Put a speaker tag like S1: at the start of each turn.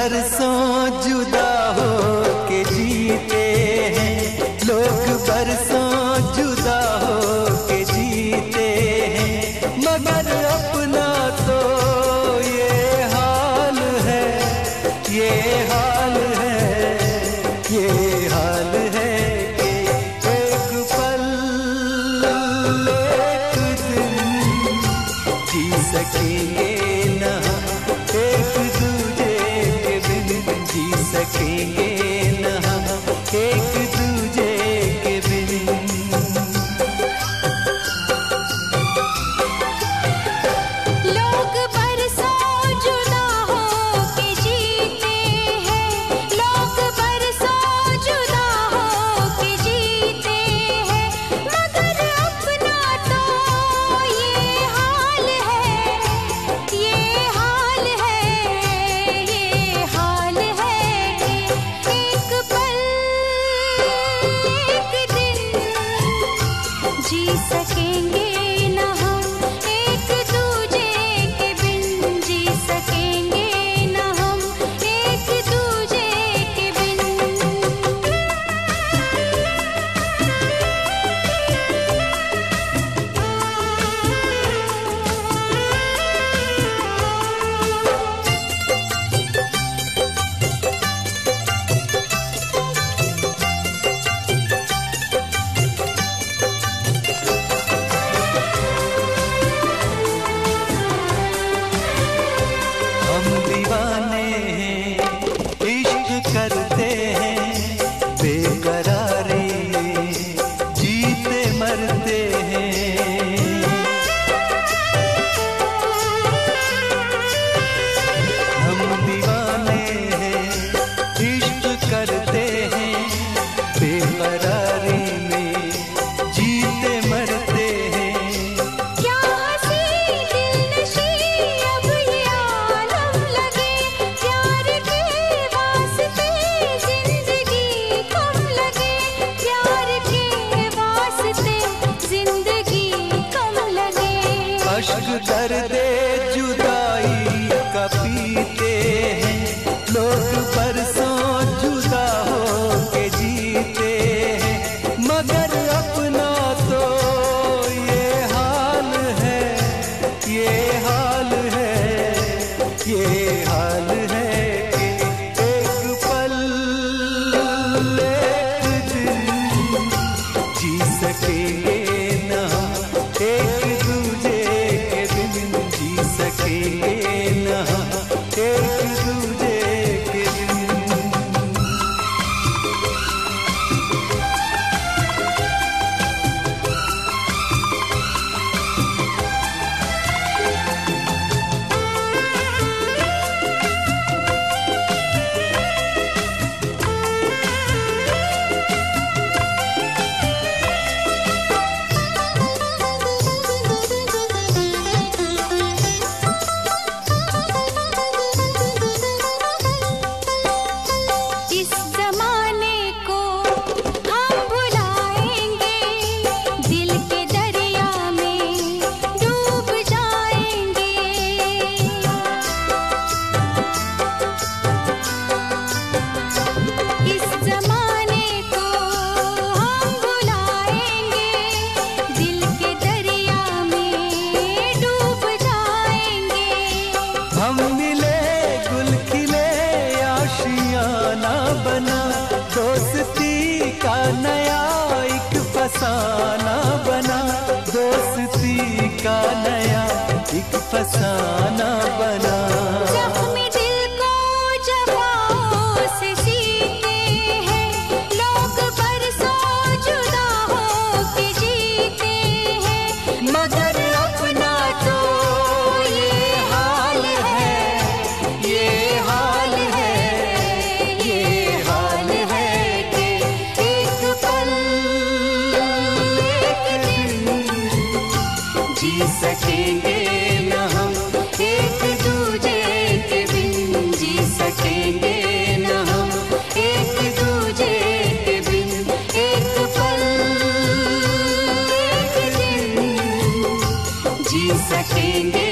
S1: बरसों जुदा हो के जीते हैं, लोग बरसों जुदा हो के जीते हैं, मगर अपना तो ये हाल है, ये हाल है, ये हाल है कि एक पल एक दिन जी सकेंगे ना, एक दूजे के बिन जी सकेंगे ना, एक दूजे के बिन।
S2: लोग बरसों जुदा हो के जीते हैं, लोग बरसों जुदा हो के जीते हैं, मगर अपना तो ये हाल है, ये हाल है, ये हाल है कि एक पल एक दिन जी सकेंगे ना हम, एक दूजे के बिन जी सकेंगे ना हम, एक दूजे के बिन।
S1: हम दीवाने हैं, इश्क करते हैं, बेकरारी में जीते मरते हैं। हम दीवाने हैं, इश्क करते हैं, बेकरारी में जीते मरते हैं।
S2: क्या हंसी दिलनशी अब ये आलम लगे, प्यार के वास्ते जिंदगी कम लगे, प्यार के वास्ते जिंदगी कम लगे।
S1: अश्क दर्दे जुदाई का पीते हैं, लोग बरसों जुदा हो के जीते हैं, मगर अपना तो ये हाल है, ये हाल है, ये हाल है कि एक पल एक दिन जी सकेंगे ना, एक दूजे के बिन जी सकेंगे ना, एक दूजे के बिन।
S2: इस जमाने को हम भुलाएंगे, दिल के दरिया में डूब जाएंगे। इस जमाने को हम भुलाएंगे, दिल के दरिया में डूब जाएंगे।
S1: हम मिले गुल खिले आशियाना बना, दोस्ती का नया एक फसाना बना, दोस्ती का नया एक फसाना बना।
S2: जख्मी दिल को जवाओं से सीते हैं, लोग बरसों जुदा हो के जीते हैं,
S1: मगर अपना तो ये हाल है, ये हाल है, ये हाल है कि एक पल एक दिन जी सकेंगे ना हम, एक दूजे के बिन जी सकेंगे ना हम, एक दूजे के बिन एक पल एक दिन जी सकेंगे